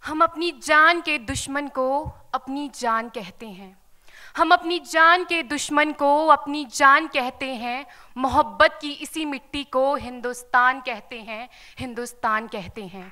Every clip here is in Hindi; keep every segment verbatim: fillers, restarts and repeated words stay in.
हम अपनी जान के दुश्मन को अपनी जान कहते हैं। हम अपनी जान के दुश्मन को अपनी जान कहते हैं। मोहब्बत की इसी मिट्टी को हिंदुस्तान कहते हैं, हिंदुस्तान कहते हैं।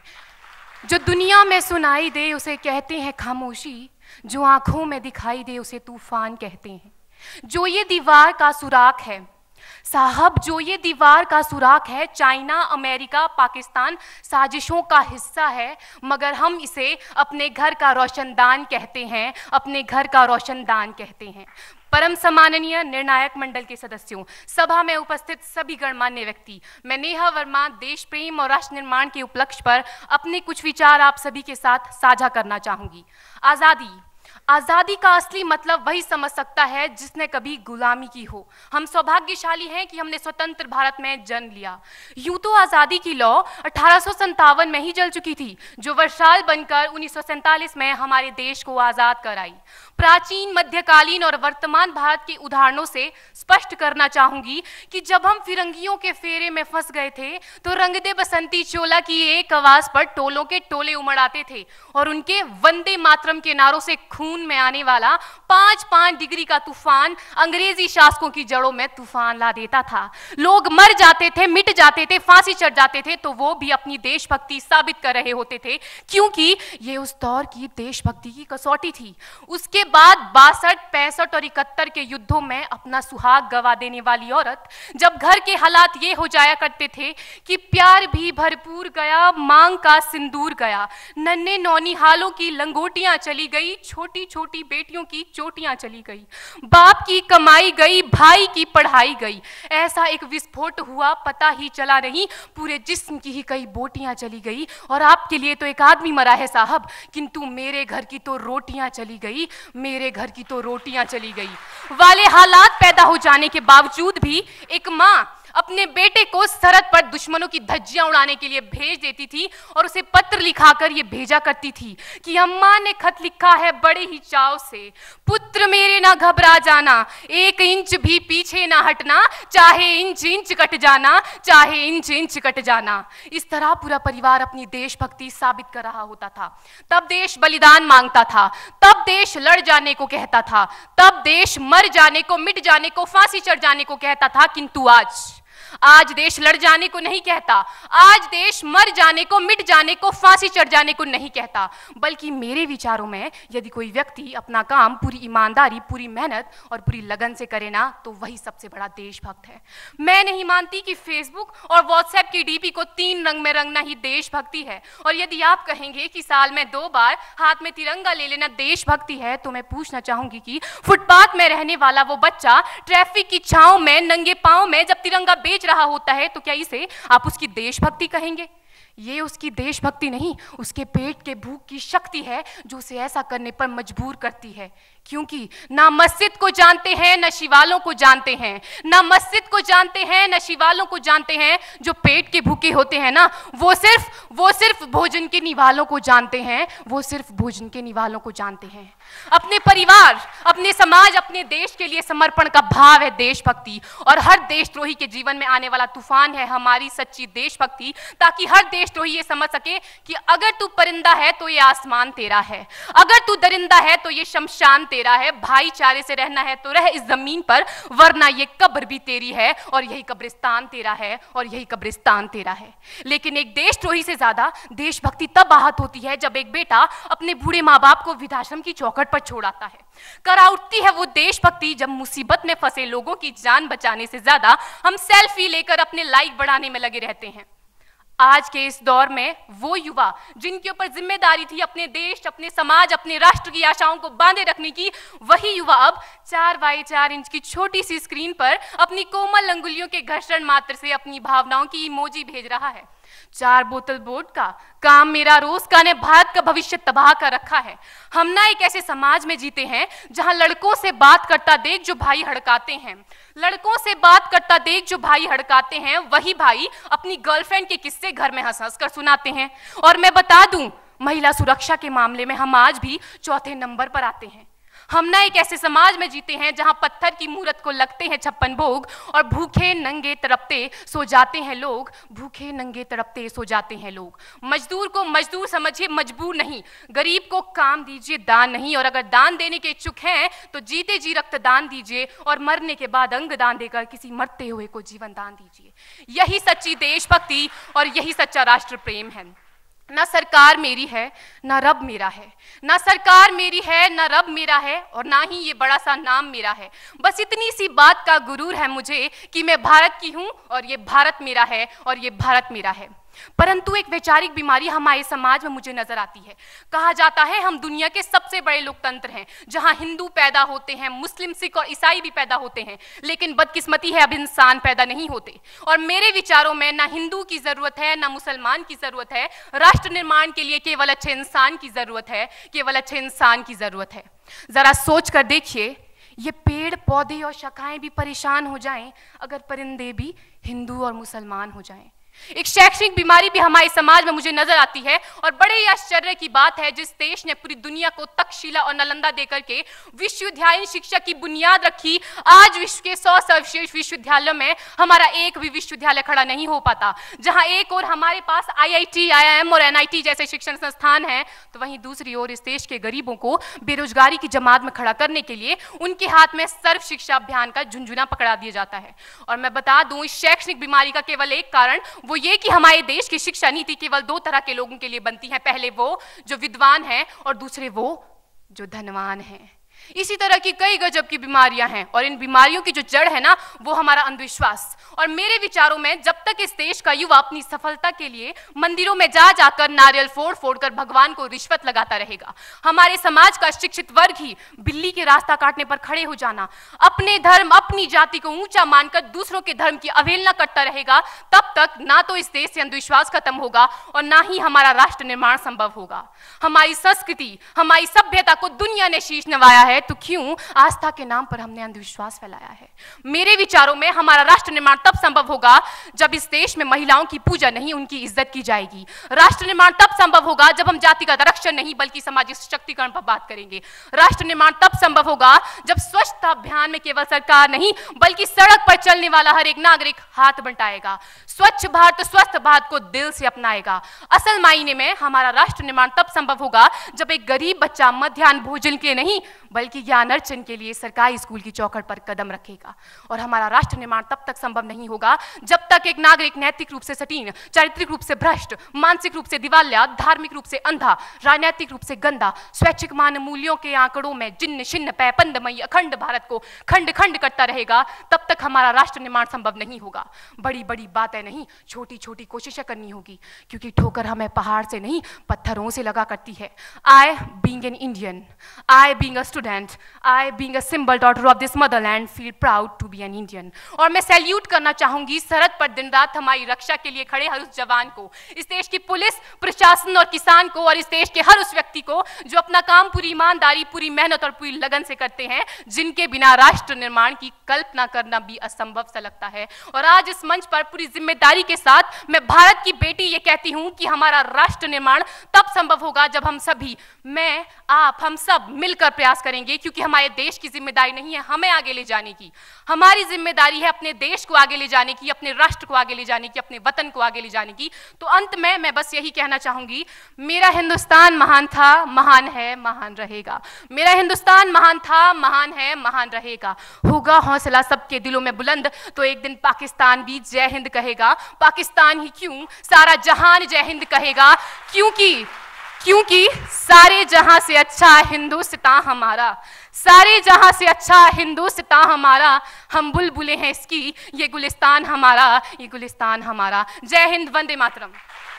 जो दुनिया में सुनाई दे उसे कहते हैं खामोशी, जो आंखों में दिखाई दे उसे तूफान कहते हैं। जो ये दीवार का सुराख है साहब, जो ये दीवार का सुराख है, चाइना, अमेरिका, पाकिस्तान साजिशों का हिस्सा है, मगर हम इसे अपने घर का रोशनदान कहते हैं, अपने घर का रोशनदान कहते हैं। परम सम्माननीय निर्णायक मंडल के सदस्यों, सभा में उपस्थित सभी गणमान्य व्यक्ति, मैं नेहा वर्मा देश प्रेम और राष्ट्र निर्माण के उपलक्ष्य पर अपने कुछ विचार आप सभी के साथ साझा करना चाहूंगी। आज़ादी आज़ादी का असली मतलब वही समझ सकता है जिसने कभी गुलामी की हो। हम सौभाग्यशाली हैं कि हमने स्वतंत्र भारत में जन्म लिया। यूं तो आज़ादी की लौ अठारह सौ संतावन में ही जल चुकी थी, जो वर्षाल बनकर उन्नीस सौ सैंतालीस में हमारे देश को आज़ाद कराई। प्राचीन, मध्यकालीन और वर्तमान भारत के उदाहरणों से स्पष्ट करना चाहूंगी कि जब हम फिरंगियों के फेरे में फंस गए थे तो रंग दे बसंती चोला की एक आवाज पर टोलों के टोले उमड़ आते थे और उनके वंदे मातरम के नारों से खून में आने वाला पांच पांच डिग्री का तूफान अंग्रेजी शासकों की जड़ों में तूफान ला देता था। लोग मर जाते थे, मिट जाते थे, फांसी चढ़ जाते थे, तो वो भी अपनी देशभक्ति साबित कर रहे होते थे, क्योंकि ये उस दौर की देशभक्ति की कसौटी थी। उसके बाद बासठ, पैंसठ और इकहत्तर के युद्धों में अपना सुहाग गवा देने वाली औरत, जब घर के हालात ये हो जाया करते थे कि प्यार भी भरपूर गया, मांग का सिंदूर गया, नन्हे नौनिहालों की लंगोटियां चली गई, छोटी छोटी बेटियों की चोटियां चली गई, बाप की कमाई गई, भाई की पढ़ाई गई। ऐसा एक विस्फोट हुआ, पता ही चला नहीं, पूरे जिस्म की ही कई बोटियां चली गई। और आपके लिए तो एक आदमी मरा है साहब, किंतु मेरे घर की तो रोटियां चली गई, मेरे घर की तो रोटियां चली गई वाले हालात पैदा हो जाने के बावजूद भी एक माँ अपने बेटे को सरहद पर दुश्मनों की धज्जियां उड़ाने के लिए भेज देती थी और उसे पत्र लिखाकर ये भेजा करती थी कि अम्मा ने खत लिखा है बड़े ही चाव से, पुत्र मेरे ना घबरा जाना, एक इंच भी पीछे ना हटना, चाहे इंच इंच कट जाना, चाहे इंच इंच कट जाना। इस तरह पूरा परिवार अपनी देशभक्ति साबित कर रहा होता था। तब देश बलिदान मांगता था, तब देश लड़ जाने को कहता था, तब देश मर जाने को, मिट जाने को, फांसी चढ़ जाने को कहता था। किंतु आज आज देश लड़ जाने को नहीं कहता, आज देश मर जाने को, मिट जाने को, फांसी चढ़ जाने को नहीं कहता, बल्कि मेरे विचारों में यदि कोई व्यक्ति अपना काम पूरी ईमानदारी, पूरी मेहनत और पूरी लगन से करे ना, तो वही सबसे बड़ा देशभक्त है। मैं नहीं मानती कि फेसबुक और व्हाट्सएप की डीपी को तीन रंग में रंगना ही देशभक्ति है। और यदि आप कहेंगे कि साल में दो बार हाथ में तिरंगा ले लेना देशभक्ति है, तो मैं पूछना चाहूंगी कि फुटपाथ में रहने वाला वो बच्चा ट्रैफिक की छांव में नंगे पांव में जब तिरंगा बेच रहा होता है, तो क्या इसे आप उसकी देशभक्ति कहेंगे? ये उसकी देशभक्ति नहीं, उसके पेट के भूख की शक्ति है जो उसे ऐसा करने पर मजबूर करती है। क्योंकि ना मस्जिद को जानते हैं, ना शिवालों को जानते हैं, ना मस्जिद को जानते हैं, ना शिवालों को जानते हैं। जो पेट के भूखे होते हैं ना, वो सिर्फ वो सिर्फ भोजन के निवालों को जानते हैं, वो सिर्फ भोजन के निवालों को जानते हैं। अपने परिवार, अपने समाज, अपने देश के लिए समर्पण का भाव है देशभक्ति। और हर देशद्रोही के जीवन में आने वाला तूफान है हमारी सच्ची देशभक्ति, ताकि हर देशद्रोही ये समझ सके कि अगर तू परिंदा है तो ये आसमान तेरा है, अगर तू दरिंदा है तो ये शमशान तेरा है, भाईचारे से रहना है तो रह इस जमीन पर, वरना ये कब्र भी तेरी है और यही कब्रिस्तान तेरा है और यही कब्रिस्तान तेरा है। लेकिन एक देशद्रोही से ज्यादा देशभक्ति तब आहत होती है जब एक बेटा अपने बूढ़े माँ बाप को वृद्धाश्रम की चौखट पर छोड़ आता है। करा उठती है वो देशभक्ति जब मुसीबत में फंसे लोगों की जान बचाने से ज्यादा हम सेल्फी लेकर अपने लाइक बढ़ाने में लगे रहते हैं। आज के इस दौर में वो युवा जिनके ऊपर जिम्मेदारी थी अपने देश, अपने समाज, अपने राष्ट्र की आशाओं को बांधे रखने की, वही युवा अब चार बाई चार इंच की छोटी सी स्क्रीन पर अपनी कोमल अंगुलियों के घर्षण मात्र से अपनी भावनाओं की इमोजी भेज रहा है। चार बोतल वोडका, काम मेरा रोज का ने भारत का भविष्य तबाह कर रखा है। हम ना एक ऐसे समाज में जीते हैं जहां लड़कों से बात करता देख जो भाई हड़काते हैं, लड़कों से बात करता देख जो भाई हड़काते हैं, वही भाई अपनी गर्लफ्रेंड के किस्से घर में हंस हंस कर सुनाते हैं। और मैं बता दूं, महिला सुरक्षा के मामले में हम आज भी चौथे नंबर पर आते हैं। हम ना एक ऐसे समाज में जीते हैं जहां पत्थर की मूरत को लगते हैं छप्पन भोग और भूखे नंगे तड़पते सो जाते हैं लोग, भूखे नंगे तड़पते सो जाते हैं लोग। मजदूर को मजदूर समझिए, मजबूर नहीं। गरीब को काम दीजिए, दान नहीं। और अगर दान देने के इच्छुक हैं तो जीते जी रक्तदान दीजिए और मरने के बाद अंग दान देकर किसी मरते हुए को जीवन दान दीजिए। यही सच्ची देशभक्ति और यही सच्चा राष्ट्र प्रेम है। ना सरकार मेरी है ना रब मेरा है, ना सरकार मेरी है ना रब मेरा है और ना ही ये बड़ा सा नाम मेरा है। बस इतनी सी बात का गुरूर है मुझे कि मैं भारत की हूं और ये भारत मेरा है और ये भारत मेरा है। परंतु एक वैचारिक बीमारी हमारे समाज में मुझे नजर आती है। कहा जाता है हम दुनिया के सबसे बड़े लोकतंत्र हैं, जहां हिंदू पैदा होते हैं, मुस्लिम, सिख और ईसाई भी पैदा होते हैं, लेकिन बदकिस्मती है अब इंसान पैदा नहीं होते। और मेरे विचारों में ना हिंदू की जरूरत है ना मुसलमान की जरूरत है। राष्ट्र निर्माण के लिए केवल अच्छे इंसान की जरूरत है, केवल अच्छे इंसान की जरूरत है। जरा सोच कर देखिए, ये पेड़ पौधे और शाखाएं भी परेशान हो जाएं अगर परिंदे भी हिंदू और मुसलमान हो जाएं। एक शैक्षणिक बीमारी भी हमारे समाज में मुझे नजर आती है और बड़े ही आश्चर्य की बात है, जिस देश ने पूरी दुनिया को तक्षशिला और नालंदा देकर के विश्वविद्यालय शिक्षा की बुनियाद रखी, आज विश्व के सौ सर्वश्रेष्ठ विश्वविद्यालयों में हमारा एक भी विश्वविद्यालय खड़ा नहीं हो पाता। जहां एक और हमारे पास I I T, I I M और एन आई टी जैसे शिक्षण संस्थान हैं, तो वहीं दूसरी ओर इस देश के गरीबों को बेरोजगारी की जमात में खड़ा करने के लिए उनके हाथ में सर्व शिक्षा अभियान का झुंझुना पकड़ा दिया जाता है। और मैं बता दूं, इस शैक्षणिक बीमारी का केवल एक कारण वो ये कि हमारे देश की शिक्षा नीति केवल दो तरह के लोगों के लिए बनती है, पहले वो जो विद्वान हैं और दूसरे वो जो धनवान हैं। इसी तरह की कई गजब की बीमारियां हैं और इन बीमारियों की जो जड़ है ना, वो हमारा अंधविश्वास। और मेरे विचारों में जब तक इस देश का युवा अपनी सफलता के लिए मंदिरों में जा जाकर नारियल फोड़ फोड़ कर भगवान को रिश्वत लगाता रहेगा, हमारे समाज का शिक्षित वर्ग ही बिल्ली के रास्ता काटने पर खड़े हो जाना, अपने धर्म अपनी जाति को ऊंचा मानकर दूसरों के धर्म की अवहेलना करता रहेगा, तब तक ना तो इस देश से अंधविश्वास खत्म होगा और ना ही हमारा राष्ट्र निर्माण संभव होगा। हमारी संस्कृति, हमारी सभ्यता को दुनिया ने शीश नवाया है, तो क्यों आस्था के नाम पर हमने अंधविश्वास फैलाया है? मेरे विचारों में हमारा राष्ट्र निर्माण तब संभव होगा जब इस देश में महिलाओं की पूजा नहीं, उनकी इज्जत की जाएगी। राष्ट्र निर्माण तब संभव होगा जब हम जातिगत आरक्षण नहीं बल्कि सामाजिक सशक्तिकरण पर बात करेंगे। राष्ट्र निर्माण तब संभव होगा जब स्वच्छता अभियान में केवल सरकार नहीं बल्कि सड़क पर चलने वाला हर एक नागरिक हाथ बंटाएगा, स्वच्छ भारत स्वस्थ भारत को दिल से अपनाएगा। असल मायने में हमारा राष्ट्र निर्माण तब संभव होगा जब एक गरीब बच्चा मध्याह्न भोजन के नहीं बल्कि ज्ञान अर्जन के लिए सरकारी स्कूल की चौखट पर कदम रखेगा। और हमारा राष्ट्र निर्माण तब तक संभव नहीं होगा जब तक एक नागरिक नैतिक रूप से सटीन, चारित्रिक रूप से भ्रष्ट, मानसिक रूप से दिवालिया, धार्मिक रूप से अंधा, राजनीतिक रूप से गंदा, स्वैच्छिक मान मूल्यों के आंकड़ों में जिन्न शिन्न पैपंदमयी अखंड भारत को खंड खंड करता रहेगा, तब तक हमारा राष्ट्र निर्माण संभव नहीं होगा। बड़ी बड़ी बातें नहीं, छोटी छोटी कोशिशें करनी होगी, क्योंकि ठोकर हमें पहाड़ से नहीं पत्थरों से लगा करती है। I being an Indian, I being a student, I being a symbol daughter of this motherland feel proud to be an Indian. और मैं सैल्यूट करना चाहूंगी सरहद पर दिन रात हमारी रक्षा के लिए खड़े हर उस जवान को, इस देश की पुलिस, प्रशासन और किसान को, और इस देश के हर उस व्यक्ति को जो अपना काम पूरी ईमानदारी, पूरी मेहनत और पूरी लगन से करते हैं, जिनके बिना राष्ट्र निर्माण की कल्पना करना भी असंभव सा लगता है। और आज इस मंच पर पूरी जिम्मेदारी के साथ मैं भारत की बेटी ये कहती हूं कि हमारा राष्ट्र निर्माण तब संभव होगा जब हम सभी, मैं, आप, हम सब मिलकर प्रयास करेंगे, क्योंकि हमारे देश की जिम्मेदारी नहीं है हमें आगे ले जाने की, हमारी जिम्मेदारी है अपने देश को आगे ले जाने की, अपने राष्ट्र को आगे ले जाने की, अपने वतन को आगे ले जाने की। तो अंत में मैं बस यही कहना चाहूंगी, मेरा हिंदुस्तान महान था, महान है, महान रहेगा। मेरा हिंदुस्तान महान था, महान है, महान रहेगा। होगा हौसला सबके दिलों में बुलंद तो एक दिन पाकिस्तान भी जय हिंद कहेगा। पाकिस्तान ही क्यों, सारा जहान जय हिंद कहेगा, क्योंकि क्योंकि सारे जहां से अच्छा हिंदुस्तान हमारा, सारे जहां से अच्छा हिंदुस्तान हमारा, हम बुलबुलें हैं इसकी, ये गुलिस्तान हमारा, ये गुलिस्तान हमारा। जय हिंद, वंदे मातरम।